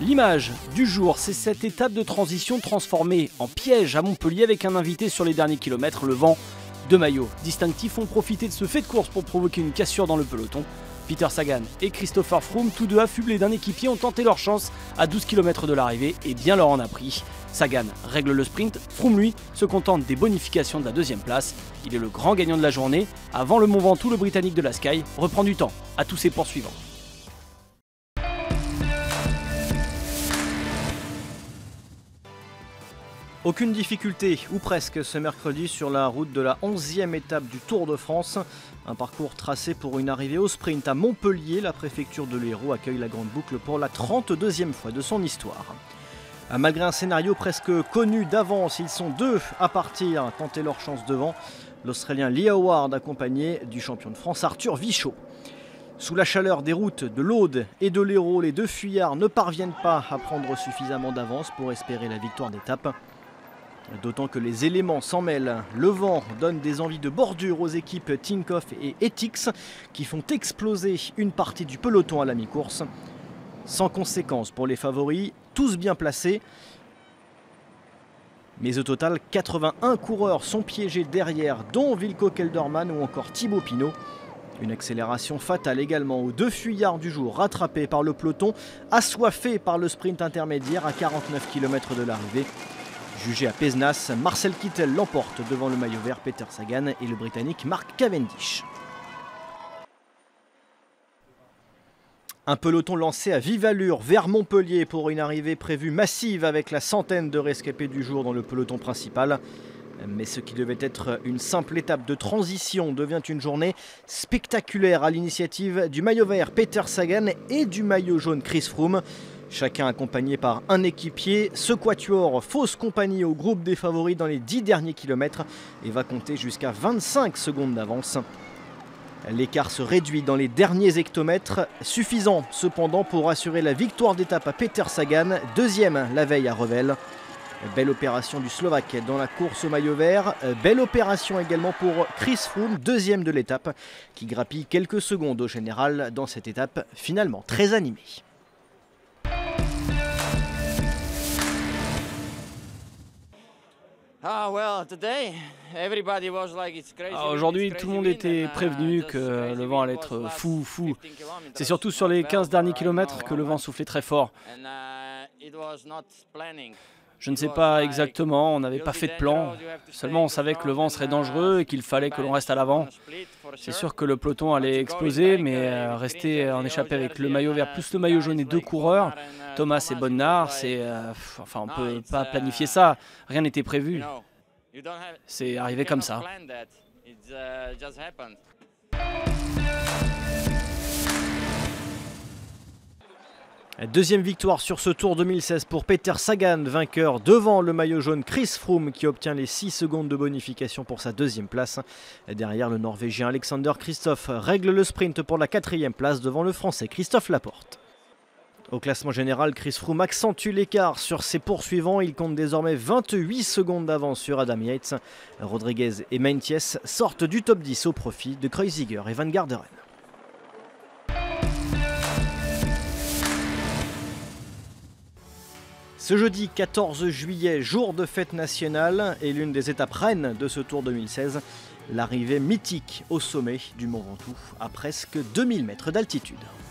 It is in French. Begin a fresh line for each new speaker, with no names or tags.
L'image du jour, c'est cette étape de transition transformée en piège à Montpellier avec un invité sur les derniers kilomètres, le vent. Deux maillots distinctifs ont profité de ce fait de course pour provoquer une cassure dans le peloton. Peter Sagan et Christopher Froome, tous deux affublés d'un équipier, ont tenté leur chance à 12 km de l'arrivée et bien leur en a pris. Sagan règle le sprint, Froome lui se contente des bonifications de la deuxième place. Il est le grand gagnant de la journée. Avant le Mont Ventoux, le Britannique de la Sky reprend du temps à tous ses poursuivants. Aucune difficulté, ou presque, ce mercredi sur la route de la 11e étape du Tour de France. Un parcours tracé pour une arrivée au sprint à Montpellier. La préfecture de l'Hérault accueille la Grande Boucle pour la 32e fois de son histoire. Malgré un scénario presque connu d'avance, ils sont deux à partir, tenter leur chance devant. L'Australien Lee Howard accompagné du champion de France Arthur Vichot. Sous la chaleur des routes de l'Aude et de l'Hérault, les deux fuyards ne parviennent pas à prendre suffisamment d'avance pour espérer la victoire d'étape. D'autant que les éléments s'en mêlent. Le vent donne des envies de bordure aux équipes Tinkoff et Etix qui font exploser une partie du peloton à la mi-course. Sans conséquence pour les favoris, tous bien placés. Mais au total, 81 coureurs sont piégés derrière, dont Wilco Kelderman ou encore Thibaut Pinot. Une accélération fatale également aux deux fuyards du jour, rattrapés par le peloton, assoiffés par le sprint intermédiaire à 49 km de l'arrivée. Jugé à Pézenas, Marcel Kittel l'emporte devant le maillot vert Peter Sagan et le Britannique Mark Cavendish. Un peloton lancé à vive allure vers Montpellier pour une arrivée prévue massive avec la centaine de rescapés du jour dans le peloton principal. Mais ce qui devait être une simple étape de transition devient une journée spectaculaire à l'initiative du maillot vert Peter Sagan et du maillot jaune Chris Froome. Chacun accompagné par un équipier, ce quatuor fausse compagnie au groupe des favoris dans les 10 derniers kilomètres et va compter jusqu'à 25 secondes d'avance. L'écart se réduit dans les derniers hectomètres, suffisant cependant pour assurer la victoire d'étape à Peter Sagan, deuxième la veille à Revel. Belle opération du Slovaque dans la course au maillot vert, belle opération également pour Chris Froome, deuxième de l'étape, qui grappille quelques secondes au général dans cette étape finalement très animée. Aujourd'hui, tout le monde était prévenu que le vent allait être fou. C'est surtout sur les 15 derniers kilomètres que le vent soufflait très fort. Je ne sais pas exactement, on n'avait pas fait de plan. Seulement, on savait que le vent serait dangereux et qu'il fallait que l'on reste à l'avant. C'est sûr que le peloton allait exploser, mais rester en échappée avec le maillot vert plus le maillot jaune et deux coureurs, Thomas et Bonnard, on ne peut pas planifier ça. Rien n'était prévu. C'est arrivé comme ça. Deuxième victoire sur ce Tour 2016 pour Peter Sagan, vainqueur devant le maillot jaune Chris Froome qui obtient les 6 secondes de bonification pour sa deuxième place. Derrière, le Norvégien Alexander Kristoff règle le sprint pour la 4e place devant le Français Christophe Laporte. Au classement général, Chris Froome accentue l'écart sur ses poursuivants. Il compte désormais 28 secondes d'avance sur Adam Yates. Rodriguez et Meintjes sortent du top 10 au profit de Kreuziger et Van Garderen. Ce jeudi 14 juillet, jour de fête nationale et l'une des étapes reines de ce Tour 2016, l'arrivée mythique au sommet du Mont Ventoux à presque 2000 mètres d'altitude.